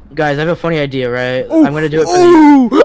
Guys, I have a funny idea, right? Ooh, I'm gonna do it for the. ooh,